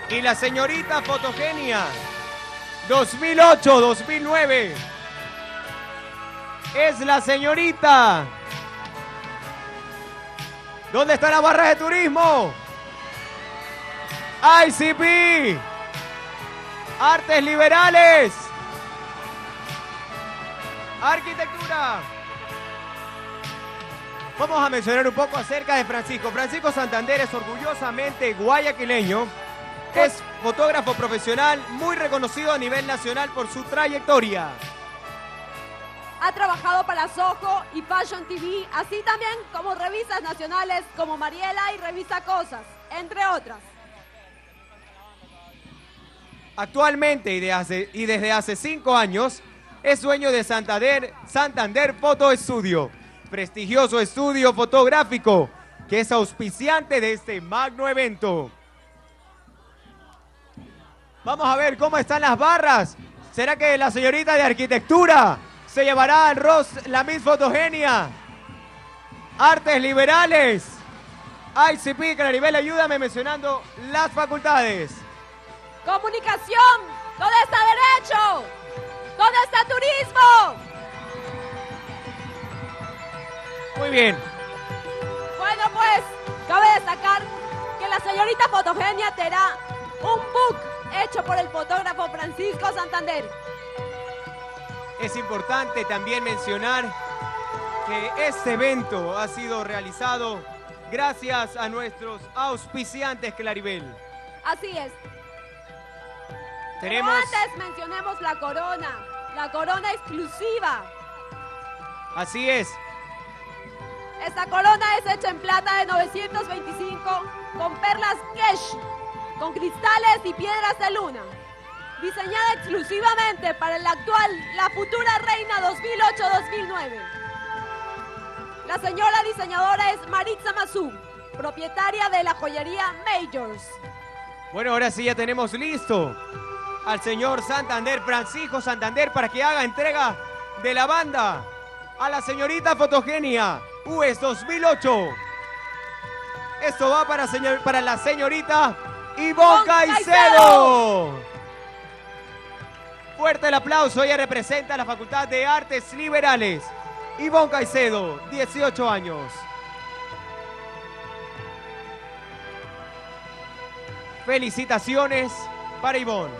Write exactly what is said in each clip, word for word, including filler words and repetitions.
Y la señorita Fotogenia, dos mil ocho dos mil nueve. Es la señorita. ¿Dónde está la barra de turismo? I C P. Artes Liberales. Arquitectura. Vamos a mencionar un poco acerca de Francisco. Francisco Santander es orgullosamente guayaquileño. Es fotógrafo profesional muy reconocido a nivel nacional por su trayectoria. Ha trabajado para Soho y Fashion T V, así también como revistas nacionales como Mariela y Revista Cosas, entre otras. Actualmente y, de hace, y desde hace cinco años es dueño de Santander, Santander Photo Studio, prestigioso estudio fotográfico que es auspiciante de este magno evento. Vamos a ver cómo están las barras. ¿Será que la señorita de arquitectura se llevará al Ros la Miss Fotogenia? Artes Liberales. I C P, Claribel, ayúdame mencionando las facultades. Comunicación. ¿Dónde está Derecho? ¿Dónde está Turismo? Muy bien. Bueno, pues, cabe destacar que la señorita Fotogenia tendrá un book hecho por el fotógrafo Francisco Santander. Es importante también mencionar que este evento ha sido realizado gracias a nuestros auspiciantes, Claribel. Así es. Tenemos... Pero antes mencionemos la corona, la corona exclusiva. Así es. Esta corona es hecha en plata de novecientos veinticinco con perlas Kesh, con cristales y piedras de luna. Diseñada exclusivamente para la actual, la futura reina dos mil ocho dos mil nueve. La señora diseñadora es Maritza Mazú, propietaria de la joyería Majors. Bueno, ahora sí ya tenemos listo al señor Santander, Francisco Santander, para que haga entrega de la banda a la señorita Fotogenia U E S dos mil ocho. Esto va para, señor, para la señorita Ivonne Caicedo. Fuerte el aplauso, ella representa a la Facultad de Artes Liberales. Ivonne Caicedo, dieciocho años. Felicitaciones para Ivonne.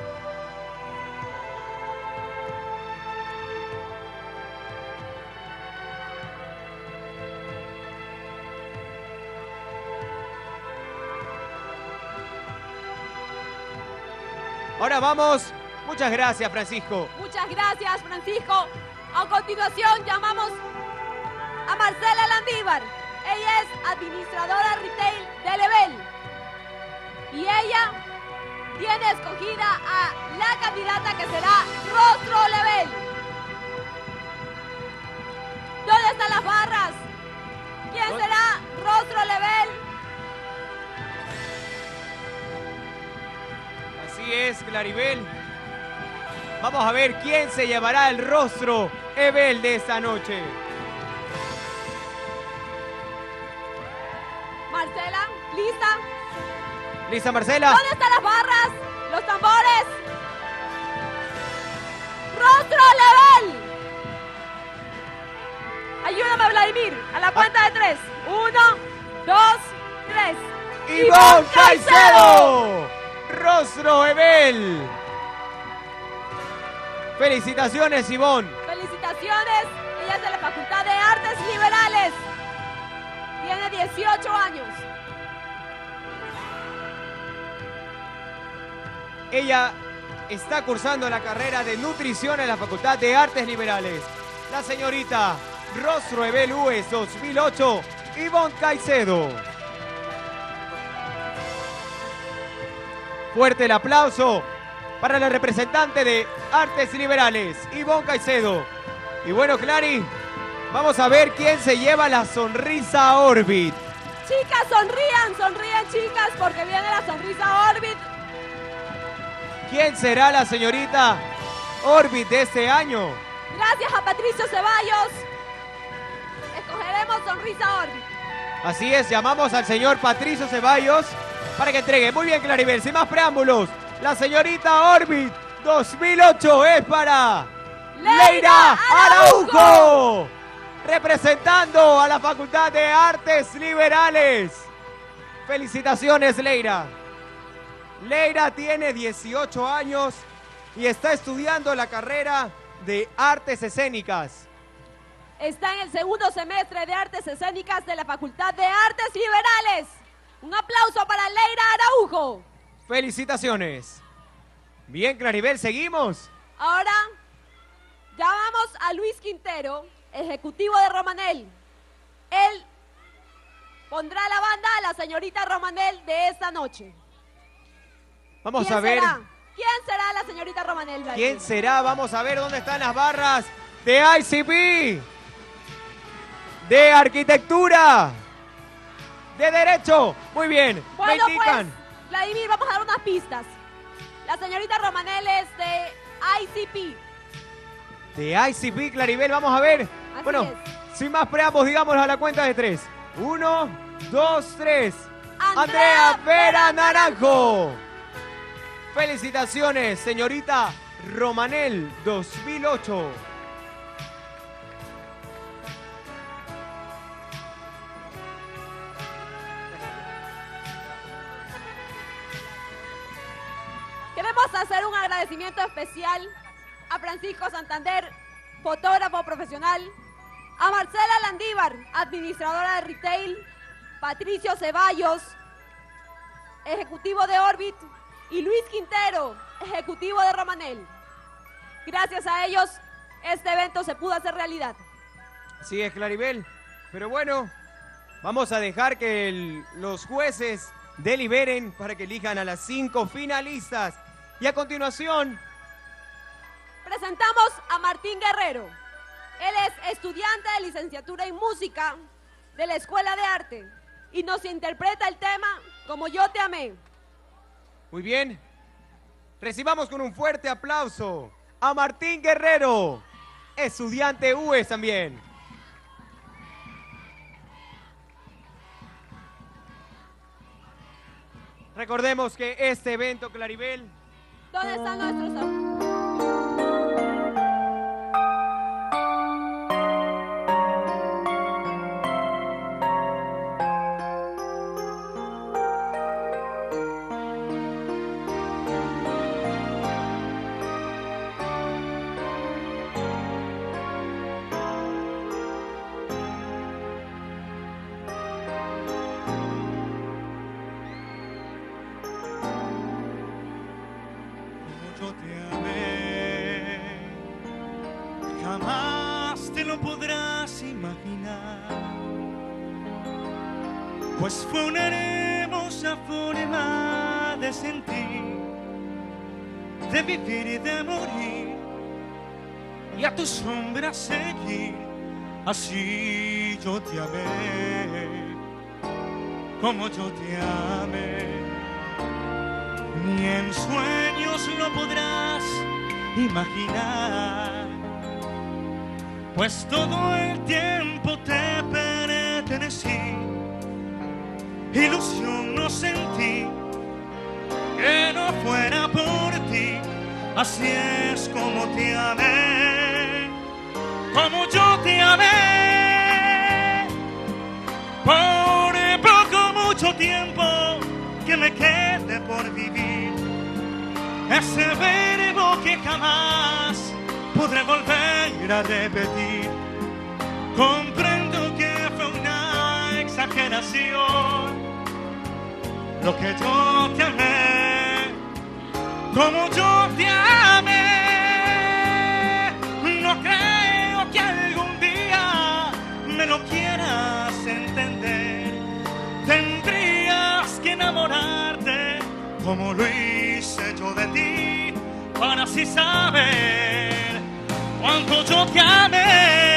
Ahora vamos. Muchas gracias, Francisco. Muchas gracias, Francisco. A continuación llamamos a Marcela Landívar. Ella es administradora retail de Level. Y ella tiene escogida a la candidata que será Rostro Level. ¿Dónde están las barras? ¿Quién será Rostro Level? Así es, Claribel. Vamos a ver quién se llevará el rostro Ebel de esta noche. Marcela, ¿lista? ¿Lista, Marcela? ¿Dónde están las barras? ¿Los tambores? ¡Rostro Level! Ayúdame, Vladimir, a la cuenta de tres. Uno, dos, tres. ¡Ivonne Caicedo! ¡Rostro Ebel! Felicitaciones, Ivonne. Felicitaciones. Ella es de la Facultad de Artes Liberales. Tiene dieciocho años. Ella está cursando la carrera de nutrición en la Facultad de Artes Liberales. La señorita Rostro Ebel U E S dos mil ocho, Ivonne Caicedo. Fuerte el aplauso para la representante de Artes Liberales, Ivonne Caicedo. Y bueno, Clary, vamos a ver quién se lleva la sonrisa Orbit. Chicas, sonrían, sonrían, chicas, porque viene la sonrisa Orbit. ¿Quién será la señorita Orbit de este año? Gracias a Patricio Ceballos, escogeremos sonrisa Orbit. Así es, llamamos al señor Patricio Ceballos para que entregue. Muy bien, Claribel, sin más preámbulos. La señorita Orbit dos mil ocho es para Leira Araujo, representando a la Facultad de Artes Liberales. Felicitaciones, Leira. Leira tiene dieciocho años y está estudiando la carrera de Artes Escénicas. Está en el segundo semestre de Artes Escénicas de la Facultad de Artes Liberales. Un aplauso para Leira Araujo. Felicitaciones. Bien, Claribel, seguimos. Ahora llamamos a Luis Quintero, ejecutivo de Romanel. Él pondrá la banda a la señorita Romanel de esta noche. Vamos ¿Quién a ver. será? ¿Quién será la señorita Romanel? ¿Quién será? Vamos a ver dónde están las barras de I C P, de Arquitectura, de Derecho. Muy bien, Bueno, me indican. pues, Vladimir, vamos a dar unas pistas. La señorita Romanel es de I C P. De I C P, Claribel, vamos a ver. Así Bueno, es. sin más preámbulos, digámoslo a la cuenta de tres. Uno, dos, tres. Andrea Andrea Vera Vera Naranjo. Felicitaciones, señorita Romanel dos mil ocho. Queremos hacer un agradecimiento especial a Francisco Santander, fotógrafo profesional, a Marcela Landívar, administradora de retail, Patricio Ceballos, ejecutivo de Orbit, y Luis Quintero, ejecutivo de Romanel. Gracias a ellos, este evento se pudo hacer realidad. Así es, Claribel. Pero bueno, vamos a dejar que el- los jueces deliberen para que elijan a las cinco finalistas. Y a continuación, Presentamos a Martín Guerrero. Él es estudiante de licenciatura en música de la Escuela de Arte y nos interpreta el tema Como yo te amé. muy bien, recibamos con un fuerte aplauso a Martín Guerrero, estudiante U E S también. Recordemos que este evento, Claribel, ¿Dónde están nuestros am- Yo te amé, jamás te lo podrás imaginar, pues fue una hermosa forma de sentir, de vivir y de morir, y a tu sombra seguir. Así yo te amé, como yo te amé. Ni en sueños lo podrás imaginar, pues todo el tiempo te pertenecí. Ilusión no sentí que no fuera por ti. Así es como te amé, como yo te amé. Por poco mucho tiempo que me quede por vivir, ese verbo que jamás podré volver a repetir. Comprendo que fue una exageración lo que yo te amé, como yo te amé. No creo que algún día me lo quieras entender. Tendrías que enamorarte como lo hice yo de ti, para así saber cuánto yo te amé.